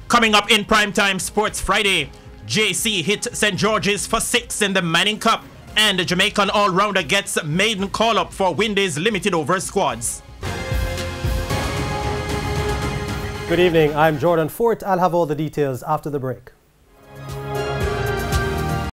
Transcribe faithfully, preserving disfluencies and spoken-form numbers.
Coming up in Primetime Sports Friday, J C hit Saint George's for six in the Manning Cup, and the Jamaican all-rounder gets maiden call-up for Windies limited over squads. Good evening, I'm Jordan Fort. I'll have all the details after the break.